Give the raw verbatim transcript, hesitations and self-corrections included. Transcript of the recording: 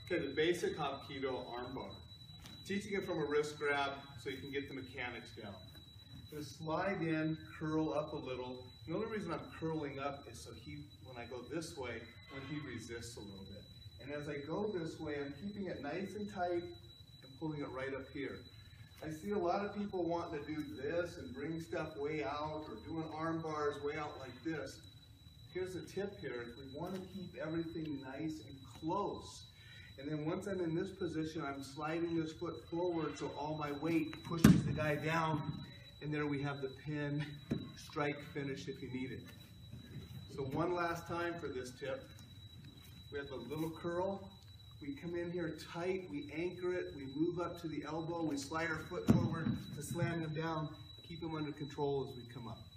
Okay, the basic Hapkido Arm Bar. Teaching it from a wrist grab so you can get the mechanics down. Just slide in, curl up a little. The only reason I'm curling up is so he, when I go this way, when he resists a little bit. And as I go this way, I'm keeping it nice and tight and pulling it right up here. I see a lot of people wanting to do this and bring stuff way out or doing arm bars way out like this. Here's the tip here, is we want to keep everything nice and close. And then once I'm in this position, I'm sliding this foot forward so all my weight pushes the guy down. And there we have the pin, strike, finish if you need it. So one last time for this tip. We have the little curl. We come in here tight, we anchor it, we move up to the elbow, we slide our foot forward to slam him down, keep him under control as we come up.